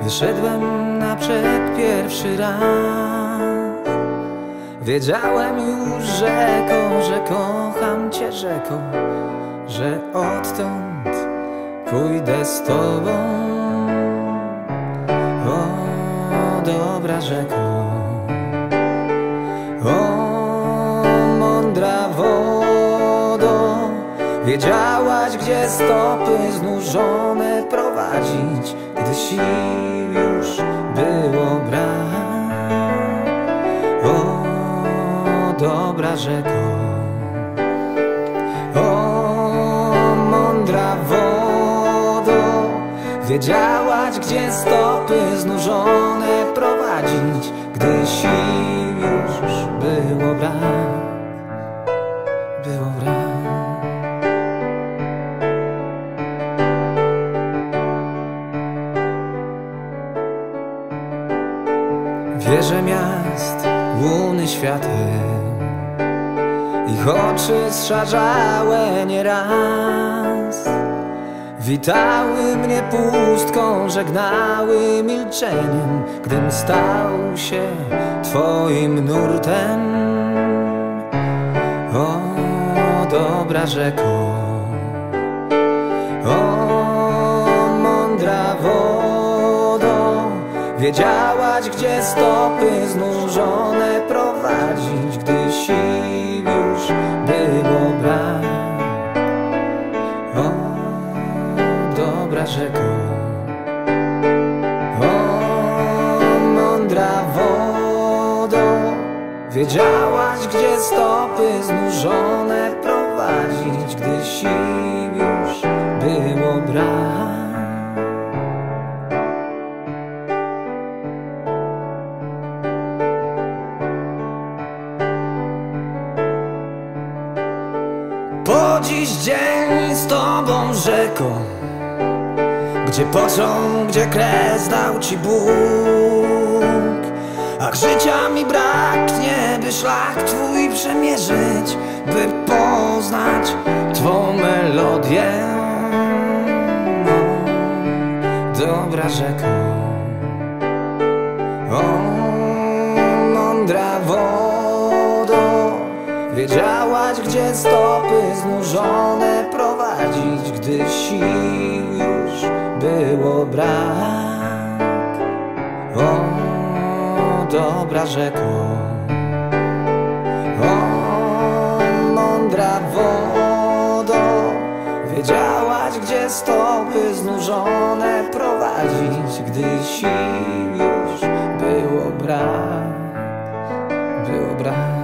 Wyszedłem naprzed pierwszy raz. Wiedziałem już, rzeko, że kocham cię, rzeko, że odtąd pójdę z tobą. O, dobra rzeko, o, mądra wodo, wiedziałaś, gdzie stopy znużone prowadzić, gdy sił już było brak. O, dobra rzeko, o, mądra wodo, wiedziałaś, gdzie stopy znużone prowadzić, gdy sił już było brak. Było brak. Wieże miast, łuny świateł, ich oczy zszarzałe nieraz witały mnie pustką, żegnały milczeniem, gdym stał się twoim nurtem. O, dobra rzeko, o, mądra wodo, wiedziałaś, gdzie stopy znużone prowadzić, gdy sił już było brak. O, dobra rzeko, o, mądra wodo, wiedziałaś, gdzie stopy znużone prowadzić, gdy sił już było brak. Po dziś dzień z tobą, rzeko, gdzie pociąg, gdzie kres dał ci Bóg, a życia mi braknie, by szlak twój przemierzyć, by poznać twą melodię. O, dobra rzeko, o, mądra wodo, wiedziałaś, gdzie stopy znużone prowadzić, gdy sił już było brak. O, dobra rzeko, o, mądra wodo, wiedziałaś, gdzie stopy znużone prowadzić, gdy sił już było brak. Było brak.